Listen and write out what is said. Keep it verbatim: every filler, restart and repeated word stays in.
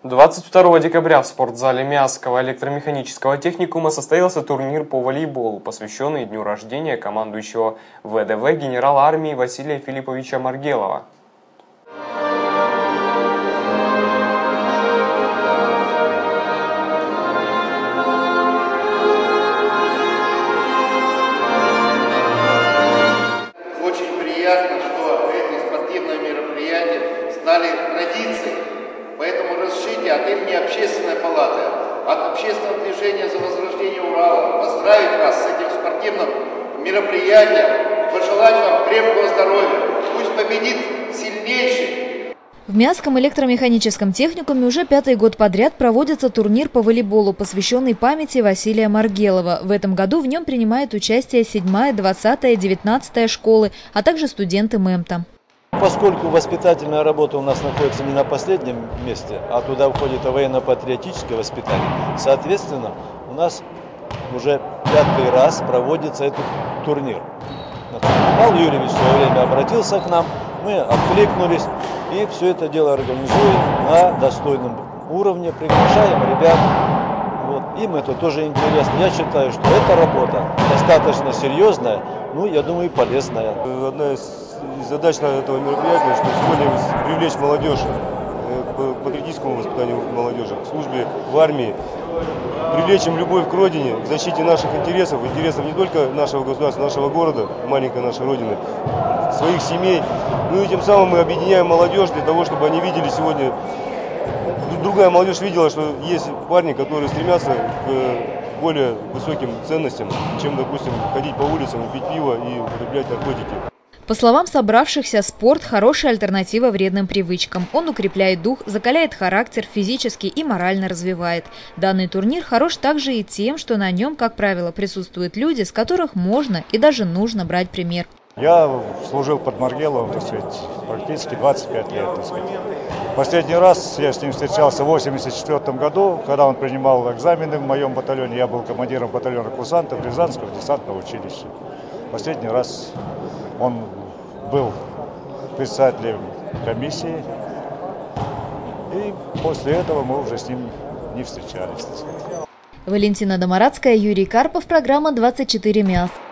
двадцать второго декабря в спортзале Миасского электромеханического техникума состоялся турнир по волейболу, посвященный дню рождения командующего ВДВ генерала армии Василия Филипповича Маргелова. Очень приятно, что эти спортивные мероприятия стали традицией. Поэтому разрешите от имени Общественной палаты, от общественного движения за возрождение Урала поздравить вас с этим спортивным мероприятием, пожелать вам крепкого здоровья. Пусть победит сильнейший. В Миасском электромеханическом техникуме уже пятый год подряд проводится турнир по волейболу, посвященный памяти Василия Маргелова. В этом году в нем принимают участие седьмая, двадцатая, девятнадцатая школы, а также студенты МЭМТа. Поскольку воспитательная работа у нас находится не на последнем месте, а туда входит военно-патриотическое воспитание, соответственно, у нас уже пятый раз проводится этот турнир. Павел Юрьевич в свое время обратился к нам, мы откликнулись и все это дело организуем на достойном уровне, приглашаем ребят. Вот. Им это тоже интересно. Я считаю, что эта работа достаточно серьезная, ну, я думаю, и полезная. Одна из задач этого мероприятия, что сегодня привлечь молодежь к патриотическому воспитанию молодежи, к службе в армии, привлечь им любовь к родине, к защите наших интересов, интересов не только нашего государства, нашего города, маленькой нашей родины, своих семей. Ну и тем самым мы объединяем молодежь для того, чтобы они видели сегодня, другая молодежь видела, что есть парни, которые стремятся к более высоким ценностям, чем, допустим, ходить по улицам, пить пиво и употреблять наркотики. По словам собравшихся, спорт – хорошая альтернатива вредным привычкам. Он укрепляет дух, закаляет характер, физически и морально развивает. Данный турнир хорош также и тем, что на нем, как правило, присутствуют люди, с которых можно и даже нужно брать пример. Я служил под Маргеловым, так сказать, практически двадцать пять лет. Так сказать. Последний раз я с ним встречался в восемьдесят четвёртом году, когда он принимал экзамены в моем батальоне. Я был командиром батальона курсантов Рязанского десантного училища. Последний раз он был председателем комиссии, и после этого мы уже с ним не встречались. Валентина Домарадская, Юрий Карпов, программа двадцать четыре МИАС.